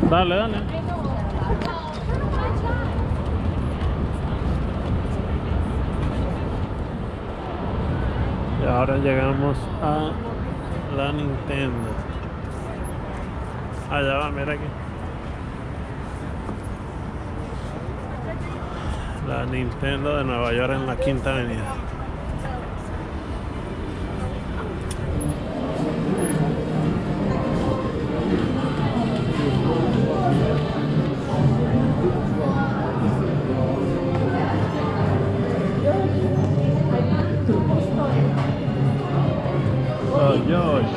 Dale, dale. Y ahora llegamos a la Nintendo. Allá va, mira aquí. La Nintendo de Nueva York en la Quinta Avenida. Oh, Josh.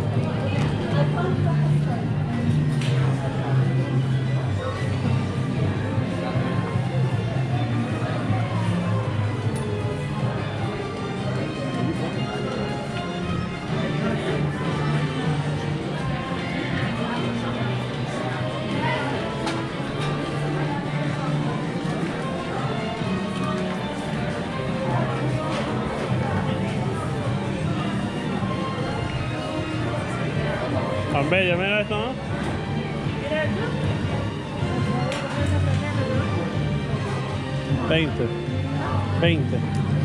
Tan bello, mira esto, ¿no? Mira esto. 20. 20.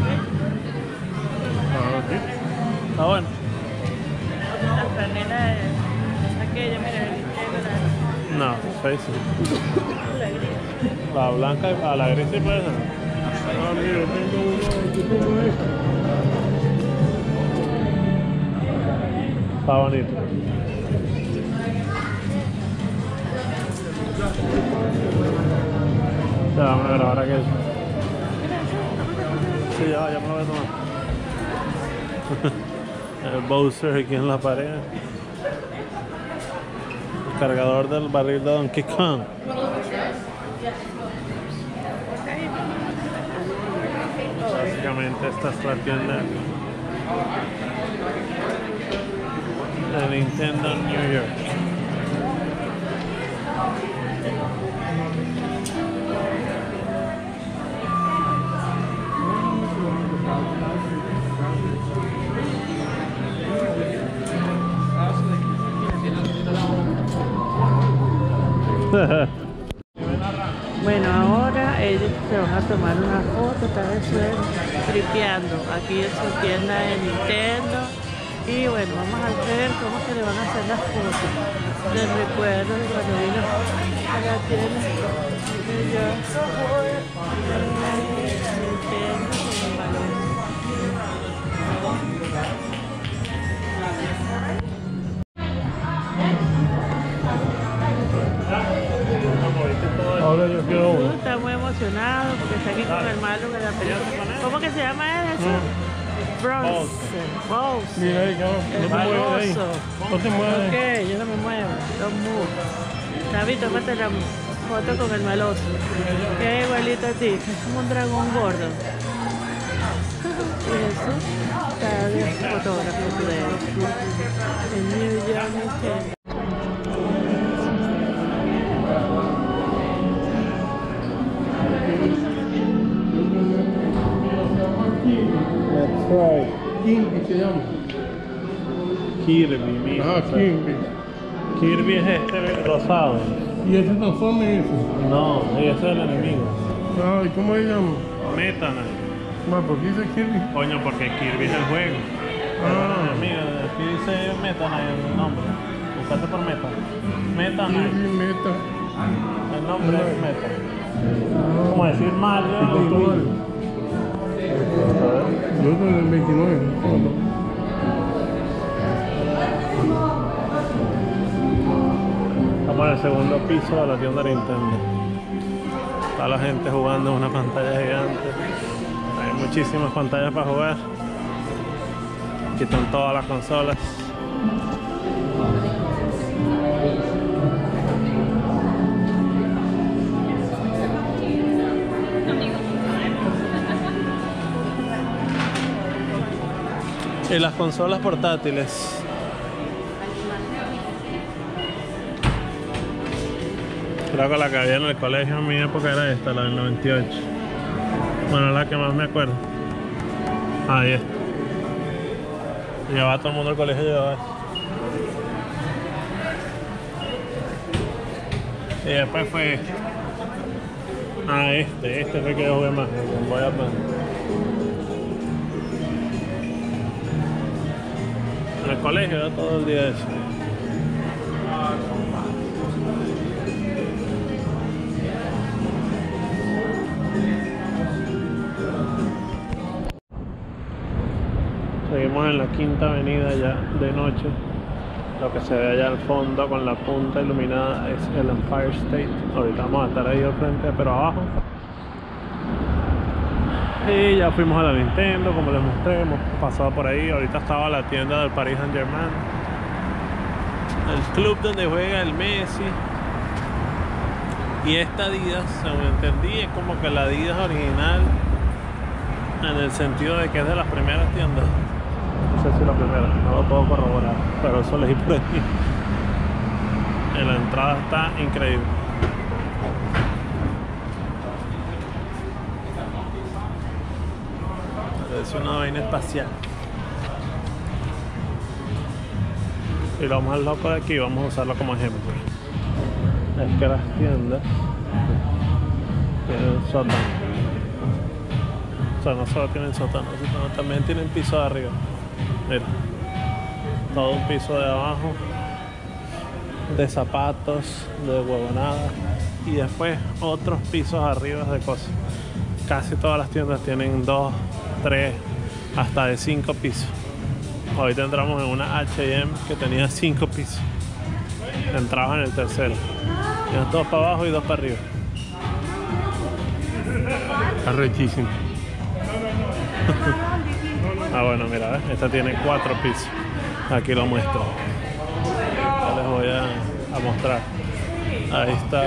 Ah, sí. Está bueno. La franela es aquella, mira, el Nintendo, No, 6 sí. la gris. La blanca, a la gris sí puede ser. Ah, mira, tengo uno, yo tengo esta. Está bonito. Ya, vamos a grabar aquello. Sí, ya me lo voy a tomar. El Bowser aquí en la pared. El cargador del barril de Donkey Kong. Básicamente esta es la tienda de Nintendo New York. Bueno, ahora ellos se van a tomar una foto, tal vez tripeando. Aquí es su tienda de Nintendo. Y bueno, vamos a ver cómo se le van a hacer las fotos. Les recuerdo de cuando vino a la tienda de Nintendo con el balón. Ahora yo quiero uno. Está muy emocionado porque está aquí con el malo de la película. ¿Cómo que se llama él eso? Bowser. Bowser. Mira ahí, cabrón. No te mueves ahí. No te mueves. Ok, yo no me muevo. Don't move. David, tómate la foto con el maloso. Que es igualito a ti. Es como un dragón gordo. Y eso está de fotógrafo de él. En New York, Nintendo. That's right. Kirby se llama. Kirby, mira. Ah, Kirby. Kirby es este rosado. ¿Y ese transforme ese? No, ese es el enemigo. Ah, ¿y cómo se llama? Meta Knight. Bueno, ¿por qué dice Kirby? Coño, porque Kirby es el juego. Ah. Mira, aquí dice Meta Knight el nombre. Buscaste por Meta. Meta Knight. Kirby Meta. El nombre es Meta. Como decir Mario. ¿Y cuánto vale? Yo estoy en el 29. Estamos en el segundo piso de la tienda Nintendo. Está la gente jugando en una pantalla gigante. Hay muchísimas pantallas para jugar. Aquí están todas las consolas. Y las consolas portátiles. Creo que la que había en el colegio en mi época era esta, la del 98. Bueno, la que más me acuerdo. Ahí está. Llevaba todo el mundo al colegio, llevaba eso. Y después fue este fue que yo jugué más, el Game Boy Advance. En el colegio era todo el día eso. Seguimos en la Quinta Avenida ya de noche. Lo que se ve allá al fondo con la punta iluminada es el Empire State. Ahorita vamos a estar ahí al frente, pero abajo. Y ya fuimos a la Nintendo, como les mostré, hemos pasado por ahí. Ahorita estaba la tienda del Paris Saint-Germain, el club donde juega el Messi. Y esta Adidas, según entendí, es como que la Adidas original, en el sentido de que es de las primeras tiendas. No sé si la primera, no lo puedo corroborar, pero eso leí por ahí. En la entrada está increíble. Parece una vaina espacial. Y lo más loco de aquí, vamos a usarlo como ejemplo, es que las tiendas tienen sótano. O sea, no solo tienen sótano, sino también tienen piso de arriba. Mira, todo un piso de abajo de zapatos, de huevonadas, y después otros pisos arriba de cosas. Casi todas las tiendas tienen 2, 3, hasta de 5 pisos. Hoy entramos en una H&M que tenía 5 pisos. Entrabas en el tercero. Tienes 2 para abajo y 2 para arriba. Arrechísimo. Bueno, mira, ¿ves? Esta tiene 4 pisos. Aquí lo muestro. Ya les voy a mostrar. Ahí está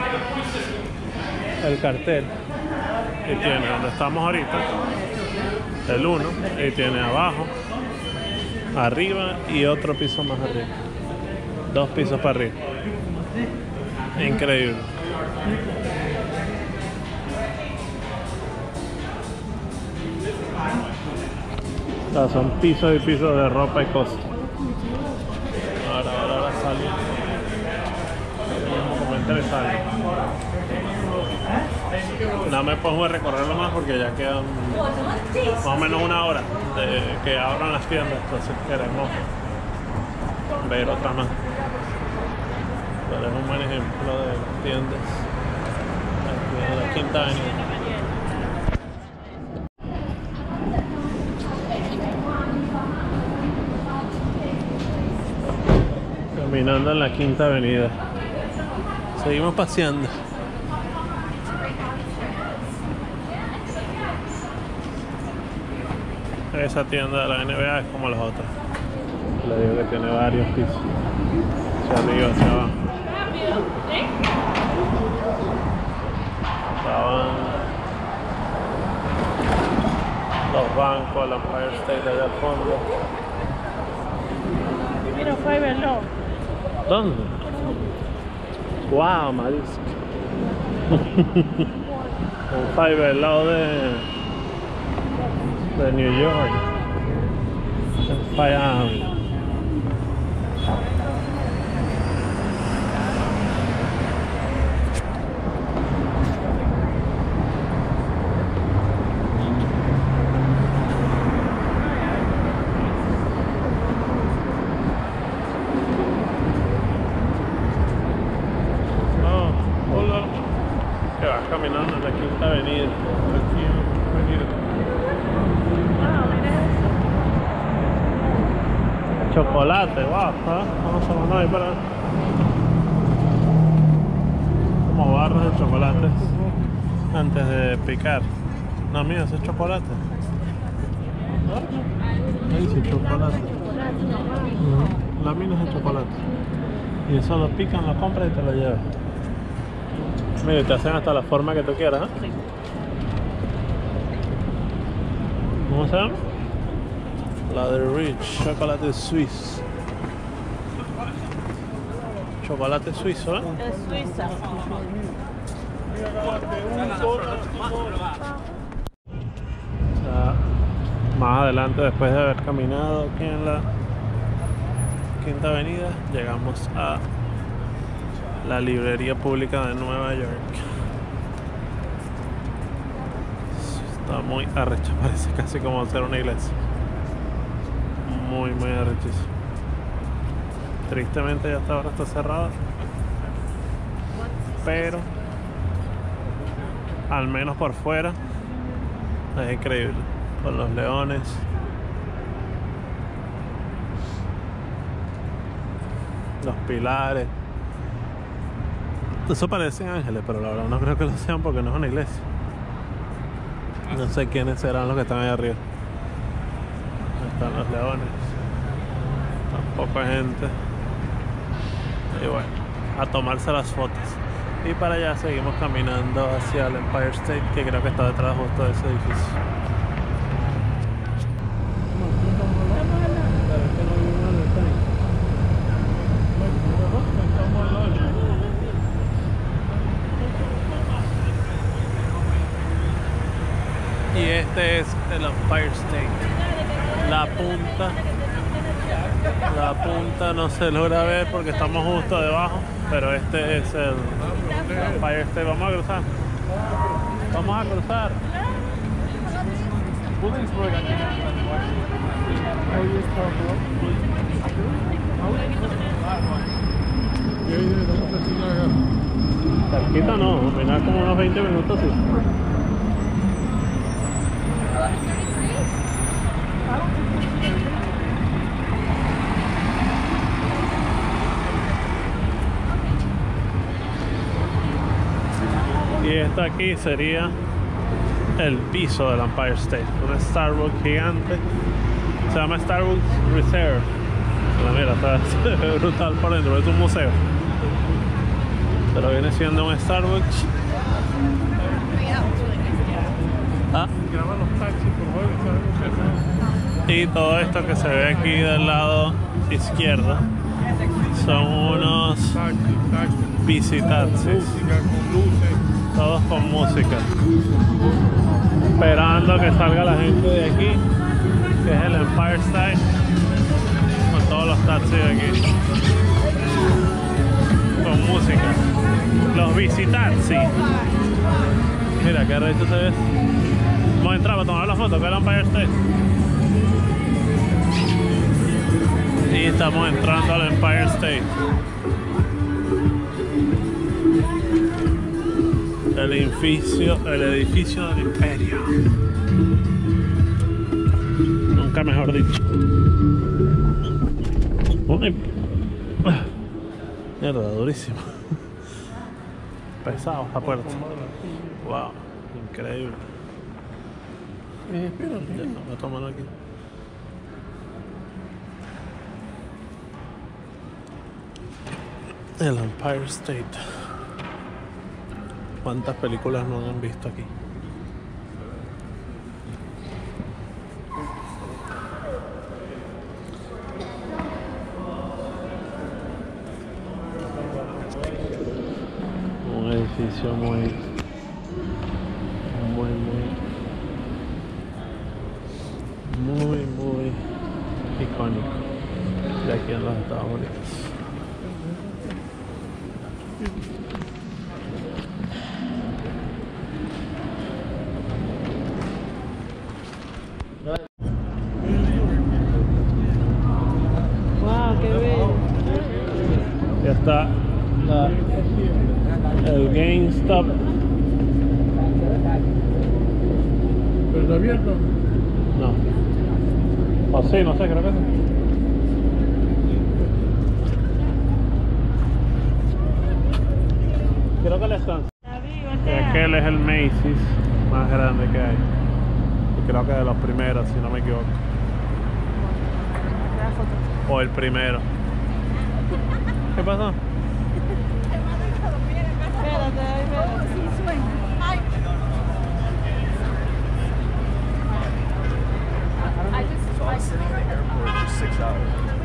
el cartel. Y tiene donde estamos ahorita, el 1, y tiene abajo, arriba y otro piso más arriba. 2 pisos para arriba. Increíble. O sea, son pisos y pisos de ropa y cosas. Ahora sale. Como comentario sale. No me pongo a recorrerlo más porque ya quedan más o menos una hora de que abran las tiendas, entonces queremos ver otra más. Pero es un buen ejemplo de las tiendas aquí en la Quinta Avenida. Caminando en la Quinta Avenida. Seguimos paseando. Esa tienda de la NBA es como las otras. Le digo que tiene varios pisos. Hacia arriba, hacia abajo. Estaban los bancos, el Empire State allá al fondo. Mira, fue verlo. ¿Dónde? Wow, marisco. Un Fiverr al lado de New York. Miami. Hola. Que vas caminando en la Quinta Avenida. Aquí en la avenida. Chocolate, wow, vamos a mandar ahí para como barras de chocolates antes de picar. No, mira, ese es chocolate. Ahí dice chocolate. Láminas de chocolate. Y eso lo pican, lo compras y te lo llevas. Mira, te hacen hasta la forma que tú quieras, ¿eh? ¿Cómo se llama? La de Rich, chocolate suizo. Chocolate suizo, ¿eh? Es Suiza. O sea, más adelante, después de haber caminado aquí en la Quinta Avenida, llegamos a la librería pública de Nueva York. Está muy arrecho, parece casi como ser una iglesia. Muy arrechísimo. Tristemente ya hasta ahora está cerrada, pero al menos por fuera es increíble, con los leones. Los pilares. Eso parecen ángeles, pero la verdad no creo que lo sean porque no es una iglesia. No sé quiénes serán los que están ahí arriba. Están los leones. Tampoco hay gente. Y bueno, a tomarse las fotos. Y para allá seguimos caminando hacia el Empire State, que creo que está detrás justo de ese edificio. Y este es el Empire State. La punta no se logra ver porque estamos justo debajo, pero este es el Empire State. Vamos a cruzar. Cerquita no, apenas como unos 20 minutos, sí. Y esto aquí sería el piso del Empire State, un Starbucks gigante, se llama Starbucks Reserve. Mira, está brutal por dentro, es un museo, pero viene siendo un Starbucks. Graba los taxis, por favor. Y todo esto que se ve aquí del lado izquierdo son unos visitaxis, Música con luces. todos con música, esperando que salga la gente de aquí, que es el Empire State, con todos los taxis de aquí, con música. Los visitaxis. Mira qué recho se ve. Vamos a entrar para tomar la foto, que es el Empire State. Y estamos entrando al Empire State. El edificio del imperio. Nunca mejor dicho. Uy. Mierda, durísimo. Pesado esta puerta. Wow, increíble. Espérate. Ya, voy a tomarlo aquí. El Empire State. ¿Cuántas películas no han visto aquí? Un edificio muy icónico de aquí en los Estados Unidos. Wow, qué bello. Ya está el GameStop. ¿Pero está abierto? No. O sí, no sé, creo que sí. Creo que le están. Aquel es el Macy's más grande que hay. Y creo que de los primeros, si no me equivoco. O el primero. ¿Qué pasó? So I was sitting in the airport for 6 hours.